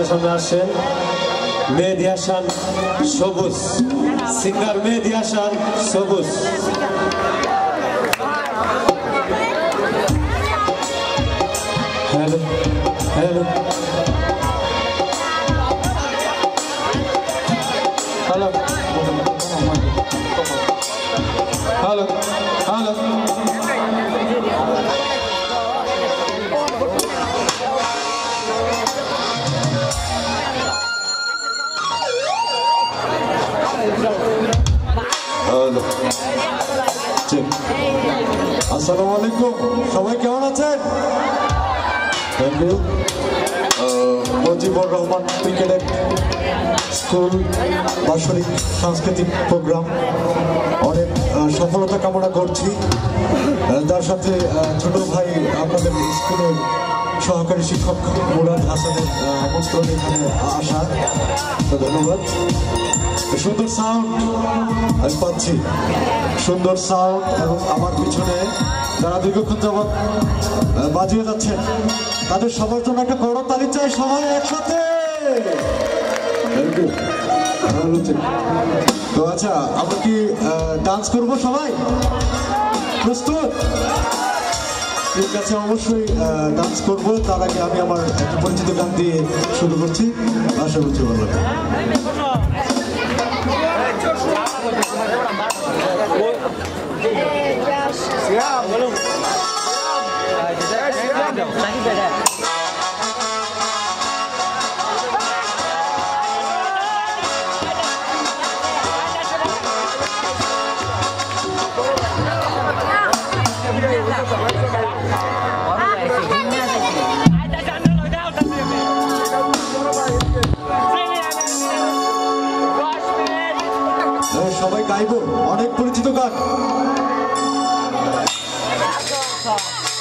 সামনে আসেন মেহেদী হাসান সবুজ, singer Mehedi Hasan Sabuj. Hello hello hello hello hello আসসালামু আলাইকুম, সবাই কেমন আছেন? Thank you. Mujibur Rahman cricket school বাৎসরিক সাংস্কৃতিক প্রোগ্রাম অনেক সফলতা কামনা করছি। তার সাথে ছোট ভাই আপনাদের স্কুলের সহকারী শিক্ষক মুরাদ হাসানের আমন্ত্রণ এখানে আসা, তো ধন্যবাদ। সুন্দর সাউন্ড আমি পাচ্ছি, সুন্দর সাউন্ড, এবং আমার পিছনে যারা দীর্ঘক্ষণ যাবৎ বাজিয়ে যাচ্ছেন তাদের সবার জন্য একটা করতালি চাই, সবাই একসাথে। তো আচ্ছা, আমরা কি ডান্স করবো? সবাই প্রস্তুত? ঠিক আছে, অবশ্যই ডান্স করবো। তার আগে আমি আমার একটা পরিচিত গান দিয়ে শুরু করছি, আশা করছি ভালো লাগে। সবাই গাইবো অনেক পরিচিত গান।